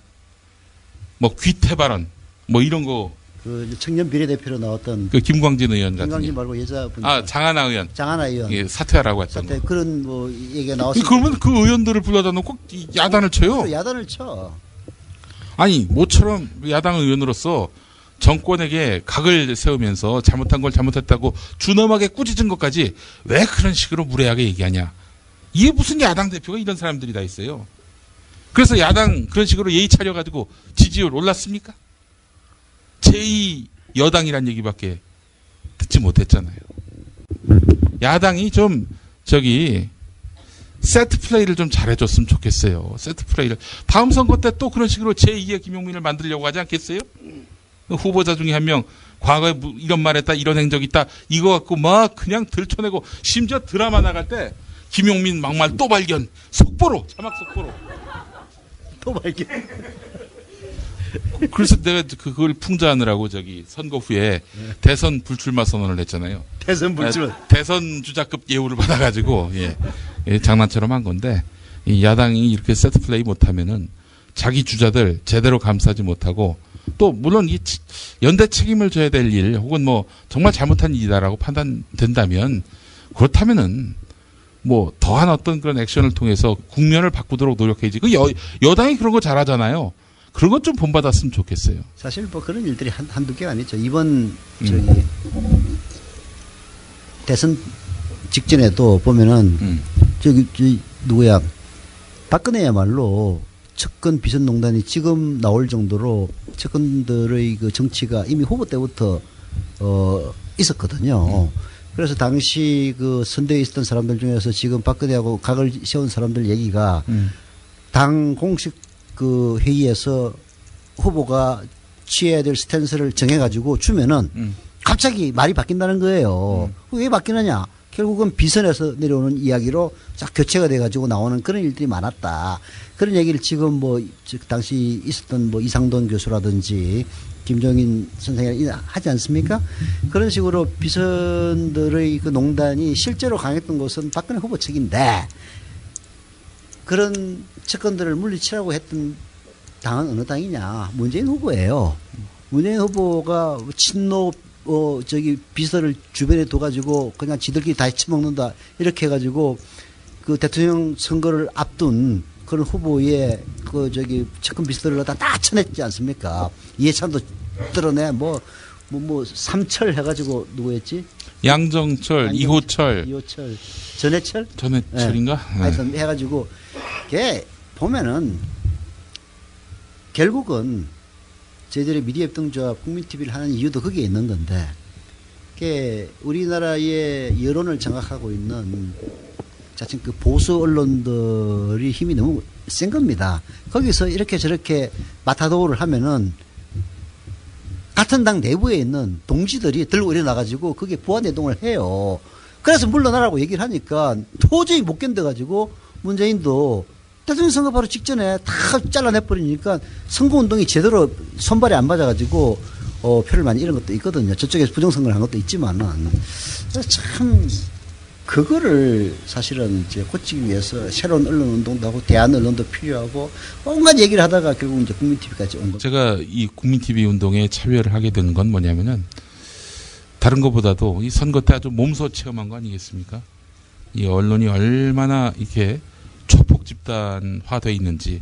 Speaker 3: 뭐 귀태 발언 뭐 이런 거.
Speaker 4: 그 청년 비례대표로 나왔던
Speaker 3: 그 김광진 의원 같은.
Speaker 4: 김광진 말고 여자분.
Speaker 3: 아 장하나 의원.
Speaker 4: 장하나 의원.
Speaker 3: 예, 사퇴하라고 했던
Speaker 4: 사퇴
Speaker 3: 거.
Speaker 4: 그런 뭐 얘기가 나왔어요.
Speaker 3: 그러면 그 의원들을 불러다 놓고 야단을 쳐요.
Speaker 4: 야단을 쳐.
Speaker 3: 아니 모처럼 야당 의원으로서 정권에게 각을 세우면서 잘못한 걸 잘못했다고 준엄하게 꾸짖은 것까지 왜 그런 식으로 무례하게 얘기하냐. 이게 무슨 야당 대표가 이런 사람들이 다 있어요. 그래서 야당 그런 식으로 예의 차려가지고 지지율 올랐습니까? 제이 여당이란 얘기밖에 듣지 못했잖아요. 야당이 좀 저기 세트 플레이를 좀 잘해줬으면 좋겠어요. 세트 플레이를. 다음 선거 때 또 그런 식으로 제이의 김용민을 만들려고 하지 않겠어요? 후보자 중에 한 명 과거에 이런 말 했다 이런 행적 있다 이거 갖고 막 그냥 들춰내고 심지어 드라마 나갈 때 김용민 막말 또 발견 속보로 자막 속보로
Speaker 4: 또 발견.
Speaker 3: 그래서 내가 그걸 풍자하느라고 저기 선거 후에 네. 대선 불출마 선언을 했잖아요.
Speaker 4: 대선 불출마.
Speaker 3: 대선 주자급 예우를 받아가지고 예, 예 장난처럼 한 건데 이 야당이 이렇게 세트 플레이 못하면은 자기 주자들 제대로 감싸지 못하고 또 물론 이 연대 책임을 져야 될 일 혹은 뭐 정말 잘못한 일이다라고 판단된다면 그렇다면은 뭐 더한 어떤 그런 액션을 통해서 국면을 바꾸도록 노력해야지. 그 여, 여당이 그런 거 잘하잖아요. 그런 것 좀 본받았으면 좋겠어요.
Speaker 4: 사실 뭐 그런 일들이 한, 한두 개가 아니죠. 이번 저기 음. 대선 직전에도 보면은 음. 저기, 저기 누구야 박근혜야말로 측근 비선농단이 지금 나올 정도로 측근들의 그 정치가 이미 후보 때부터 어 있었거든요. 음. 그래서 당시 그 선대에 있었던 사람들 중에서 지금 박근혜하고 각을 세운 사람들 얘기가 음. 당 공식 그 회의에서 후보가 취해야 될 스탠스를 정해가지고 주면은 음. 갑자기 말이 바뀐다는 거예요. 음. 왜 바뀌느냐? 결국은 비선에서 내려오는 이야기로 쫙 교체가 돼가지고 나오는 그런 일들이 많았다. 그런 얘기를 지금 뭐 당시 있었던 뭐 이상돈 교수라든지 김종인 선생이 하지 않습니까? 그런 식으로 비선들의 그 농단이 실제로 강했던 것은 박근혜 후보 측인데 그런 측근들을 물리치라고 했던 당은 어느 당이냐? 문재인 후보예요. 문재인 후보가 친노 어, 저기, 비서를 주변에 둬가지고, 그냥 지들끼리 다 해쳐먹는다. 이렇게 해가지고, 그 대통령 선거를 앞둔 그런 후보의 그 저기 측근 비서들을 다 다 쳐냈지 않습니까? 이해찬도 들어내 뭐 뭐 뭐 삼철 해가지고 누구였지?
Speaker 3: 양정철,
Speaker 4: 양정철,
Speaker 3: 이호철,
Speaker 4: 이호철, 전해철,
Speaker 3: 전해철인가?
Speaker 4: 네. 하여튼 해가지고 걔 보면은 결국은 저희들이 미디어협동조합 국민티비를 하는 이유도 거기에 있는 건데, 걔 우리나라의 여론을 장악하고 있는 자칭 그 보수 언론들이 힘이 너무 센 겁니다. 거기서 이렇게 저렇게 마타도를 하면은 같은 당 내부에 있는 동지들이 들고 일어나가지고 그게 부안내동을 해요. 그래서 물러나라고 얘기를 하니까 도저히 못 견뎌가지고 문재인도 대통령 선거 바로 직전에 다 잘라내버리니까 선거운동이 제대로 손발이 안 맞아가지고 어, 표를 많이 잃은 것도 있거든요. 저쪽에서 부정선거를 한 것도 있지만은. 참 그거를 사실은 이제 고치기 위해서 새로운 언론 운동도 하고 대안 언론도 필요하고 온갖 얘기를 하다가 결국 이제 국민티비까지 온 거죠.
Speaker 3: 제가 이 국민티비 운동에 참여를 하게 된 건 뭐냐면은 다른 것보다도 이 선거 때 아주 몸소 체험한 거 아니겠습니까? 이 언론이 얼마나 이렇게 초폭 집단화되어 있는지.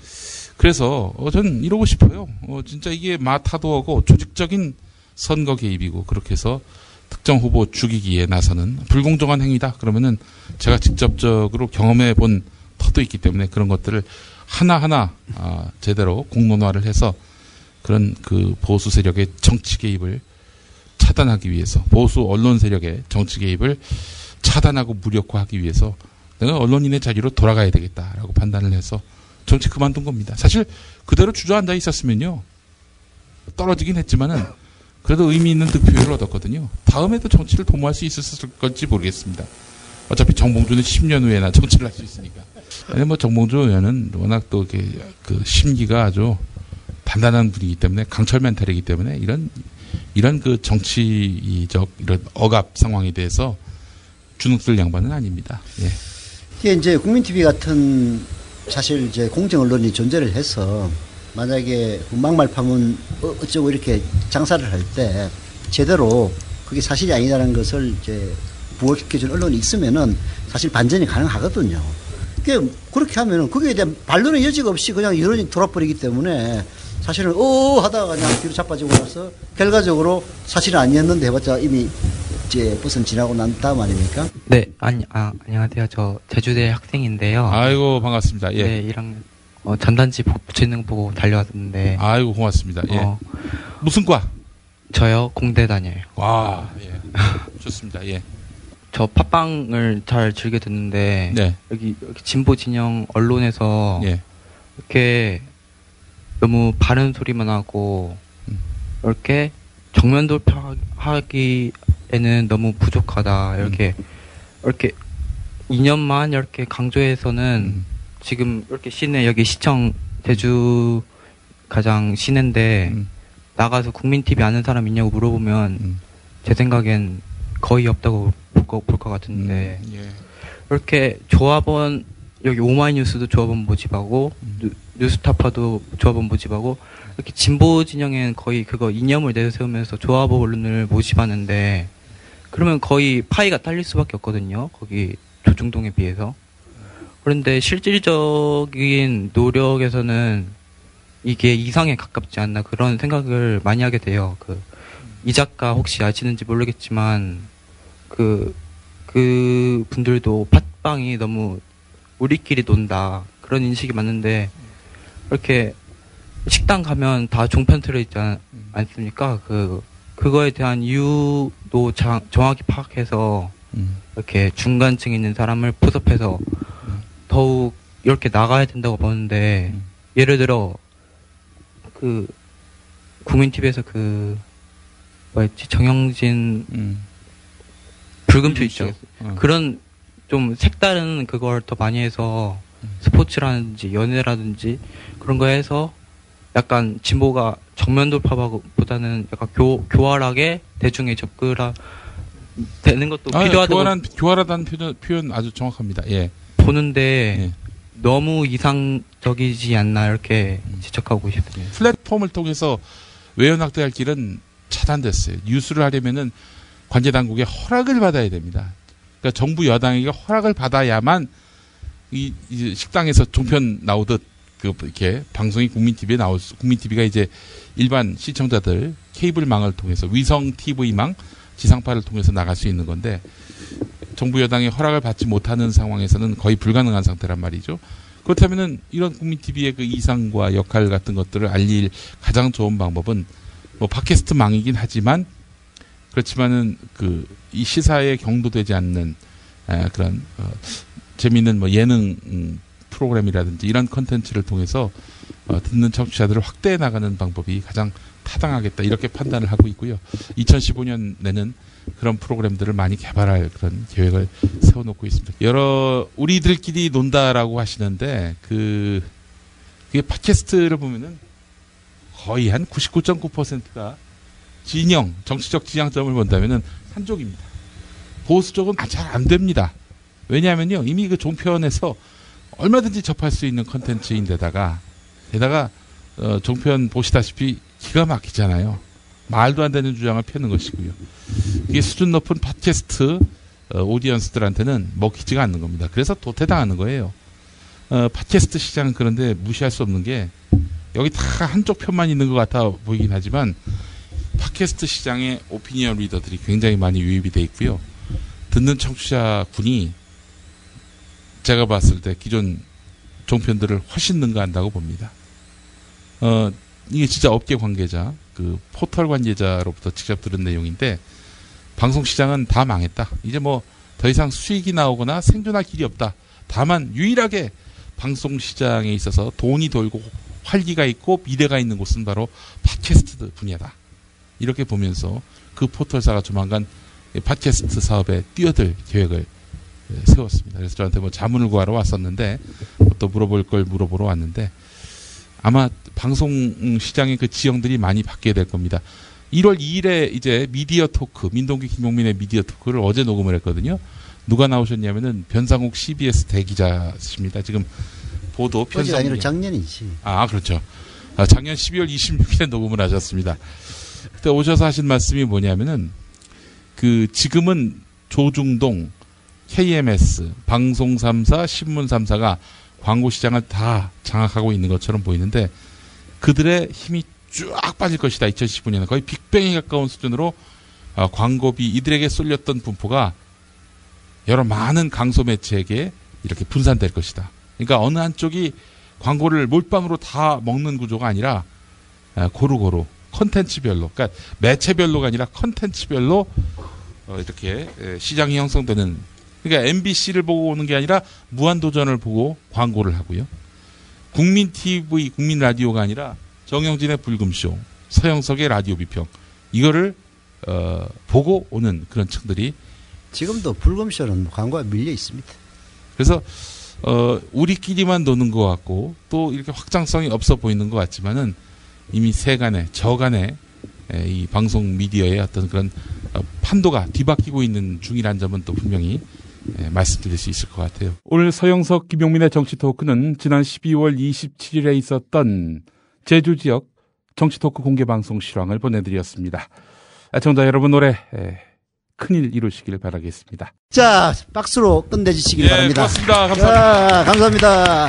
Speaker 3: 그래서 어, 전 이러고 싶어요. 어, 진짜 이게 마타도하고 조직적인 선거 개입이고 그렇게 해서 특정 후보 죽이기에 나서는 불공정한 행위다. 그러면은 제가 직접적으로 경험해 본 터도 있기 때문에 그런 것들을 하나하나 아, 제대로 공론화를 해서 그런 그 보수 세력의 정치 개입을 차단하기 위해서, 보수 언론 세력의 정치 개입을 차단하고 무력화하기 위해서 내가 언론인의 자리로 돌아가야 되겠다라고 판단을 해서 정치 그만둔 겁니다. 사실 그대로 주저앉아 있었으면요 떨어지긴 했지만은 그래도 의미 있는 득표율을 얻었거든요. 다음에도 정치를 도모할 수 있었을 건지 모르겠습니다. 어차피 정봉주는 십 년 후에나 정치를 할 수 있으니까. 근데 뭐 정봉주 의원은 워낙 또 이렇게 그 심기가 아주 단단한 분이기 때문에, 강철 멘탈이기 때문에 이런 이런 그 정치적 이런 억압 상황에 대해서 주눅들 양반은 아닙니다. 예.
Speaker 4: 이게 이제 국민티비 같은 사실 이제 공정 언론이 존재를 해서 만약에 막말 파문 어쩌고 이렇게 장사를 할 때 제대로 그게 사실이 아니라는 것을 이제 부각시켜준 언론이 있으면은 사실 반전이 가능하거든요. 그게 그렇게 하면은 거기에 대한 반론의 여지가 없이 그냥 여론이 돌아버리기 때문에 사실은 어 하다가 그냥 뒤로 자빠지고 나서 결과적으로 사실은 아니었는데 해봤자 이미 이제 버선 지나고 난 다음 아닙니까?
Speaker 6: 네, 아니, 아, 안녕하세요. 저 제주대 학생인데요.
Speaker 3: 아이고 반갑습니다. 예.
Speaker 6: 네, 일 학년 어, 전단지 붙이는 거 보고 달려왔는데.
Speaker 3: 아이고 고맙습니다. 예.
Speaker 6: 어,
Speaker 3: 무슨 과?
Speaker 6: 저요 공대 다녀요.
Speaker 3: 와, 예. 좋습니다. 예.
Speaker 6: 저 팟빵을 잘 즐겨 듣는데
Speaker 3: 네.
Speaker 6: 여기, 여기 진보 진영 언론에서
Speaker 3: 예.
Speaker 6: 이렇게 너무 바른 소리만 하고
Speaker 3: 음.
Speaker 6: 이렇게 정면 돌파하기에는 너무 부족하다. 이렇게
Speaker 3: 음.
Speaker 6: 이렇게 이념만 이렇게 강조해서는
Speaker 3: 음.
Speaker 6: 지금 이렇게 시내 여기 시청 제주 가장 시내인데
Speaker 3: 음.
Speaker 6: 나가서 국민티비 아는 사람 있냐고 물어보면
Speaker 3: 음.
Speaker 6: 제 생각엔 거의 없다고 볼 것 볼 것 같은데
Speaker 3: 음. 예.
Speaker 6: 이렇게 조합원 여기 오마이뉴스도 조합원 모집하고
Speaker 3: 음.
Speaker 6: 뉴, 뉴스타파도 조합원 모집하고 이렇게 진보 진영엔 거의 그거 이념을 내세우면서 조합원 언론을 모집하는데 그러면 거의 파이가 딸릴 수밖에 없거든요. 거기 조중동에 비해서. 그런데 실질적인 노력에서는 이게 이상에 가깝지 않나 그런 생각을 많이 하게 돼요. 그, 이 작가 혹시 아시는지 모르겠지만, 그, 그 분들도 팟빵이 너무 우리끼리 논다. 그런 인식이 많은데, 이렇게 식당 가면 다 종편 틀어있지 않, 않습니까? 그, 그거에 대한 이유도 자, 정확히 파악해서,
Speaker 3: 음.
Speaker 6: 이렇게 중간층에 있는 사람을 포섭해서 더욱 이렇게 나가야 된다고 보는데,
Speaker 3: 음.
Speaker 6: 예를 들어, 그, 국민티비에서 그, 뭐였지, 정영진,
Speaker 3: 음.
Speaker 6: 불금쇼 있죠.
Speaker 3: 어.
Speaker 6: 그런 좀 색다른 그걸 더 많이 해서,
Speaker 3: 음.
Speaker 6: 스포츠라든지 연애라든지 그런 거 해서 약간 진보가 정면 돌파보다는 약간 교, 교활하게 대중에 접근하, 되는 것도
Speaker 3: 아,
Speaker 6: 필요하다고
Speaker 3: 교활한, 교활하다는 표현, 표현 아주 정확합니다. 예.
Speaker 6: 보는데,
Speaker 3: 예.
Speaker 6: 너무 이상적이지 않나 이렇게
Speaker 3: 음.
Speaker 6: 지적하고 싶습니다.
Speaker 3: 플랫폼을 통해서 외연확대할 길은 차단됐어요. 뉴스를 하려면은 관제 당국의 허락을 받아야 됩니다. 그러니까 정부 여당에게 허락을 받아야만 이, 이제 식당에서 종편 나오듯 그 이렇게 방송이 국민 티비에 나올 수, 국민 티비가 이제 일반 시청자들 케이블망을 통해서 위성 티비망 지상파를 통해서 나갈 수 있는 건데 정부 여당의 허락을 받지 못하는 상황에서는 거의 불가능한 상태란 말이죠. 그렇다면은 이런 국민 티비의 그 이상과 역할 같은 것들을 알릴 가장 좋은 방법은 뭐 팟캐스트 망이긴 하지만 그렇지만은 그 이 시사에 경도되지 않는 에, 그런 어, 재미있는 뭐 예능 음, 프로그램이라든지 이런 컨텐츠를 통해서 어, 듣는 청취자들을 확대해 나가는 방법이 가장 타당하겠다 이렇게 판단을 하고 있고요. 이천십오 년에는 그런 프로그램들을 많이 개발할 그런 계획을 세워놓고 있습니다. 여러 우리들끼리 논다라고 하시는데 그 그게 팟캐스트를 보면은 거의 한 구십구 점 구 퍼센트가 진영 정치적 지향점을 본다면은 한쪽입니다. 보수 쪽은 잘 안 됩니다. 왜냐하면요 이미 그 종편에서 얼마든지 접할 수 있는 컨텐츠인데다가 게다가 어, 종편 보시다시피 기가 막히잖아요. 말도 안 되는 주장을 펴는 것이고요. 이게 수준 높은 팟캐스트 어, 오디언스들한테는 먹히지가 않는 겁니다. 그래서 도태당하는 거예요. 어, 팟캐스트 시장은 그런데 무시할 수 없는 게 여기 다 한쪽 편만 있는 것 같아 보이긴 하지만 팟캐스트 시장에 오피니언 리더들이 굉장히 많이 유입이 돼 있고요. 듣는 청취자군이 제가 봤을 때 기존 종편들을 훨씬 능가한다고 봅니다. 어, 이게 진짜 업계 관계자, 그 포털 관계자로부터 직접 들은 내용인데 방송 시장은 다 망했다. 이제 뭐 더 이상 수익이 나오거나 생존할 길이 없다. 다만 유일하게 방송 시장에 있어서 돈이 돌고 활기가 있고 미래가 있는 곳은 바로 팟캐스트 분야다. 이렇게 보면서 그 포털사가 조만간 팟캐스트 사업에 뛰어들 계획을 세웠습니다. 그래서 저한테 뭐 자문을 구하러 왔었는데 또 물어볼 걸 물어보러 왔는데 아마 방송 시장의 그 지형들이 많이 바뀌게 될 겁니다. 일월 이일에 이제 미디어 토크, 민동기 김용민의 미디어 토크를 어제 녹음을 했거든요. 누가 나오셨냐면은 변상욱 씨비에스 대기자십니다. 지금 보도 편성.
Speaker 4: 아니라 작년이지.
Speaker 3: 아 그렇죠. 아, 작년 십이월 이십육일에 녹음을 하셨습니다. 그때 오셔서 하신 말씀이 뭐냐면은 그 지금은 조중동, 케이엠에스, 방송 삼 사, 신문 삼 사가 광고 시장을 다 장악하고 있는 것처럼 보이는데 그들의 힘이 쫙 빠질 것이다. 이천십오 년에 거의 빅뱅에 가까운 수준으로 어, 광고비 이들에게 쏠렸던 분포가 여러 많은 강소 매체에게 이렇게 분산될 것이다. 그러니까 어느 한쪽이 광고를 몰빵으로 다 먹는 구조가 아니라 어, 고루고루 컨텐츠별로, 그러니까 매체별로가 아니라 컨텐츠별로 어, 이렇게 에, 시장이 형성되는. 그러니까 엠비씨를 보고 오는 게 아니라 무한도전을 보고 광고를 하고요. 국민 티비, 국민 라디오가 아니라 정영진의 불금쇼, 서영석의 라디오 비평 이거를 어, 보고 오는 그런 층들이
Speaker 4: 지금도 불금쇼는 광고가 밀려 있습니다.
Speaker 3: 그래서 어, 우리끼리만 노는 것 같고 또 이렇게 확장성이 없어 보이는 것 같지만은 이미 세간에 저간에 에, 이 방송 미디어의 어떤 그런 어, 판도가 뒤바뀌고 있는 중이라는 점은 또 분명히 예, 말씀드릴 수 있을 것 같아요. 오늘 서영석, 김용민의 정치 토크는 지난 십이월 이십칠일에 있었던 제주 지역 정치 토크 공개 방송 실황을 보내드렸습니다. 청자 여러분 올해 예, 큰일 이루시길 바라겠습니다.
Speaker 4: 자, 박수로 끝내주시길
Speaker 3: 예,
Speaker 4: 바랍니다.
Speaker 3: 고맙습니다. 감사합니다.
Speaker 4: 자, 감사합니다.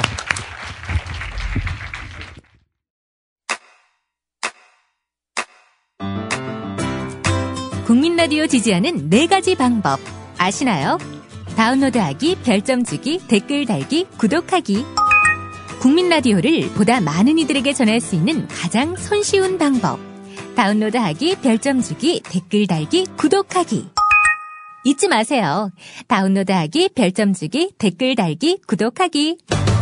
Speaker 2: 국민 라디오 지지하는 네 가지 방법 아시나요? 다운로드하기, 별점 주기, 댓글 달기, 구독하기. 국민 라디오를 보다 많은 이들에게 전할 수 있는 가장 손쉬운 방법. 다운로드하기, 별점 주기, 댓글 달기, 구독하기. 잊지 마세요. 다운로드하기, 별점 주기, 댓글 달기, 구독하기.